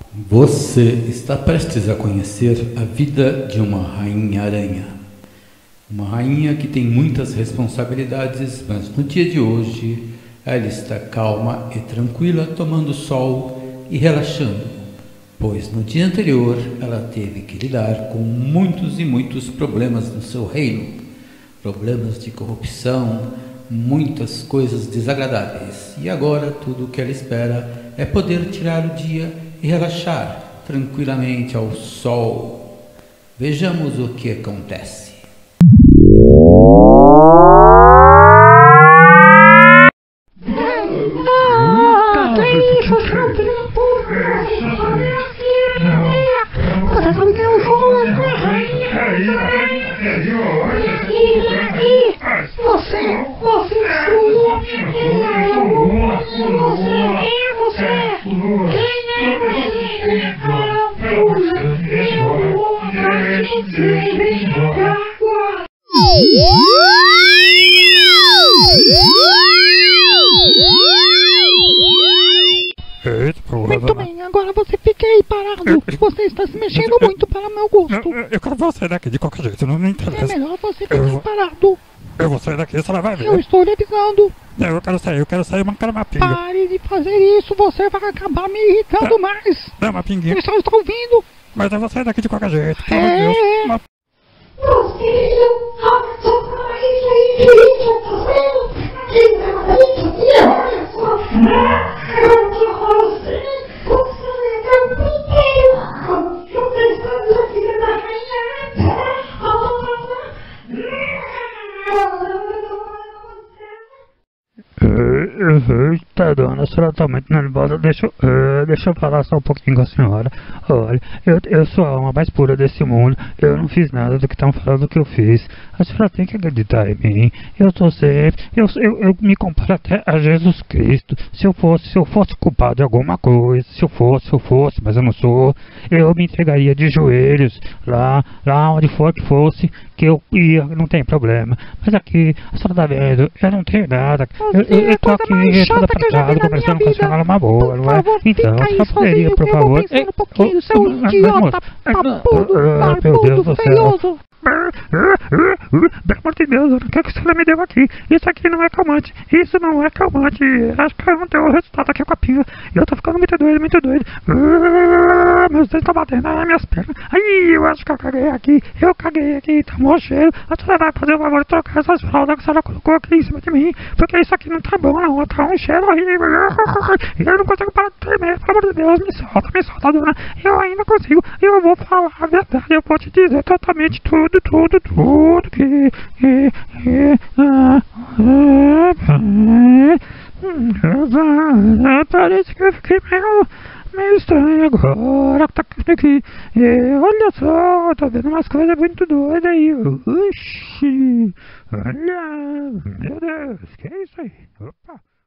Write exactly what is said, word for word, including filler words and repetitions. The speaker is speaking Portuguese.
Você está prestes a conhecer a vida de uma rainha-aranha. Uma rainha que tem muitas responsabilidades, mas no dia de hoje ela está calma e tranquila, tomando sol e relaxando, pois no dia anterior ela teve que lidar com muitos e muitos problemas no seu reino. Problemas de corrupção, muitas coisas desagradáveis. E agora tudo o que ela espera é poder tirar o dia e relaxar tranquilamente ao sol. Vejamos o que acontece. Você, você sua, quem é você, você é você, quem é você, Muito bem, agora você fique aí parado. Você está se mexendo muito para o meu gosto. Eu, eu quero vou sair daqui de qualquer jeito, não me É interessa. melhor você ficar Eu- parado. Eu vou sair daqui, você não vai ver. Eu estou lhe avisando. Não, eu quero sair, eu quero sair, mas não quero uma pinga. Pare de fazer isso, você vai acabar me irritando mais. Não, uma pinguinha. Eu só estou ouvindo. Mas eu vou sair daqui de qualquer jeito, pelo amor de Deus. É. Uma- Eita, dona, a senhora tá muito nervosa. Deixa, eu- eh, deixa eu falar só um pouquinho com a senhora. Olha, eu, eu sou a alma mais pura desse mundo. Eu não fiz nada do que estão falando que eu fiz. A senhora tem que acreditar em mim. Eu tô sempre. Eu, eu, eu me comparo até a Jesus Cristo. Se eu fosse, se eu fosse culpado de alguma coisa, se eu fosse, se eu fosse, mas eu não sou, eu me entregaria de joelhos lá, lá onde for que fosse, que eu ia, não tem problema. Mas aqui, a senhora tá vendo, eu não tenho nada. Eu, eu, eu tô Coisa aqui, mais toda chata que eu já vi apertada, na minha conversando com a vida. senhora numa boa, não é? Por favor, Então, fica aí só poderia, sozinho, por que eu vou favor. pensar um pouquinho, Ei, seu oh, mas- idiota, mas- papudo, ah, meu Deus barbudo, do céu. feioso. Pelo amor de Deus, o que é que a senhora me deu aqui? Isso aqui não é calmante. Isso não é calmante. Acho que não tem o resultado aqui com a pinga. Eu tô ficando muito doido, muito doido. Ah, meus dentes estão batendo nas minhas pernas. Ai, eu acho que eu caguei aqui. Eu caguei aqui, tá mó cheiro. A senhora vai fazer o favor de trocar essas fraldas que a senhora colocou aqui em cima de mim. Porque isso aqui não tá bom, não. Tá um cheiro horrível. Eu não consigo parar de tremer. Pelo amor de Deus, me solta, me solta, dona. Eu ainda consigo. Eu vou falar a verdade. Eu vou te dizer totalmente tudo, tudo, tudo que... que- que- ah, ah, ah, parece que eu fiquei meio, meio estranho agora. Tá aqui. É, olha só, tô vendo umas coisas muito doidas aí. Oxi, olha, meu Deus, que é isso aí? Opa.